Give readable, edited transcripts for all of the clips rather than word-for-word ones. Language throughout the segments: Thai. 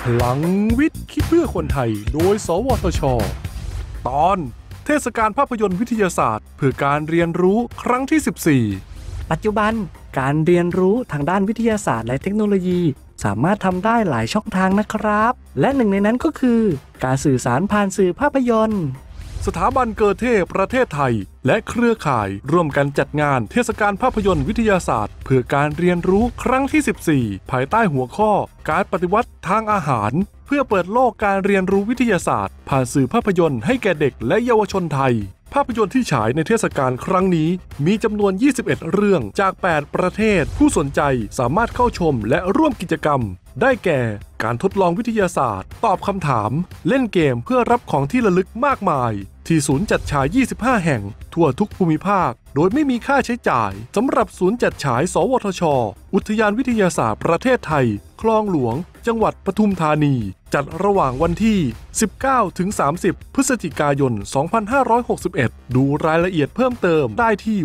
พลังวิทย์คิดเพื่อคนไทยโดยสวทช.ตอนเทศกาลภาพยนตร์วิทยาศาสตร์เพื่อการเรียนรู้ครั้งที่14 ปัจจุบันการเรียนรู้ทางด้านวิทยาศาสตร์และเทคโนโลยีสามารถทำได้หลายช่องทางนะครับและหนึ่งในนั้นก็คือการสื่อสารผ่านสื่อภาพยนตร์สถาบันเกอเธประเทศไทยและเครือข่ายร่วมกันจัดงานเทศกาลภาพยนตร์วิทยาศาสตร์เพื่อการเรียนรู้ครั้งที่14ภายใต้หัวข้อการปฏิวัติทางอาหารเพื่อเปิดโลกการเรียนรู้วิทยาศาสตร์ผ่านสื่อภาพยนตร์ให้แก่เด็กและเยาวชนไทยภาพยนตร์ที่ฉายในเทศกาลครั้งนี้มีจำนวน21เรื่องจาก8ประเทศผู้สนใจสามารถเข้าชมและร่วมกิจกรรมได้แก่การทดลองวิทยาศาสตร์ตอบคำถามเล่นเกมเพื่อรับของที่ระลึกมากมายที่ศูนย์จัดฉาย25แห่งทั่วทุกภูมิภาคโดยไม่มีค่าใช้จ่ายสำหรับศูนย์จัดฉายสวทช.อุทยานวิทยาศาสตร์ประเทศไทยคลองหลวงจังหวัดปทุมธานีจัดระหว่างวันที่19 ถึง 30 พฤศจิกายน 2561 ดูรายละเอียดเพิ่มเติมได้ที่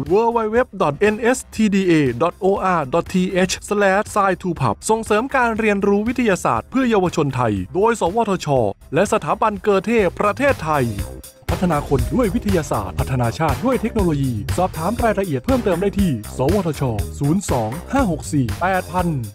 www.nstda.or.th/sci2pub ส่งเสริมการเรียนรู้วิทยาศาสตร์เพื่อเยาวชนไทยโดยสวทช.และสถาบันเกอเธประเทศไทยพัฒนาคนด้วยวิทยาศาสตร์พัฒนาชาติด้วยเทคโนโลยีสอบถามรายละเอียดเพิ่มเติมได้ที่สวทช. 02 564 8000